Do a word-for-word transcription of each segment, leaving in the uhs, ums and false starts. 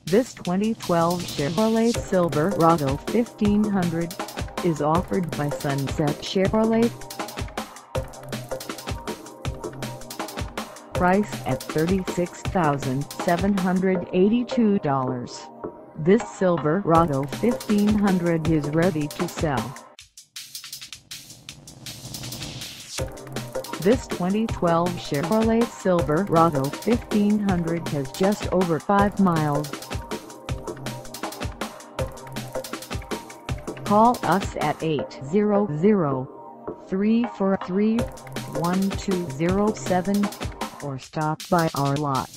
This twenty twelve Chevrolet Silverado fifteen hundred is offered by Sunset Chevrolet. Price at thirty-six thousand seven hundred eighty-two dollars. This Silverado fifteen hundred is ready to sell. This twenty twelve Chevrolet Silverado fifteen hundred has just over five miles. Call us at eight hundred, three four three, one two zero seven or stop by our lot.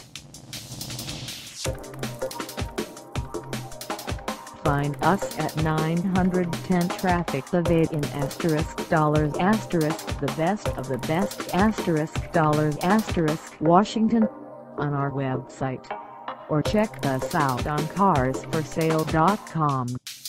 Find us at nine ten Traffic Levade in asterisk dollars asterisk the best of the best asterisk dollars asterisk Washington on our website, or check us out on cars for sale dot com.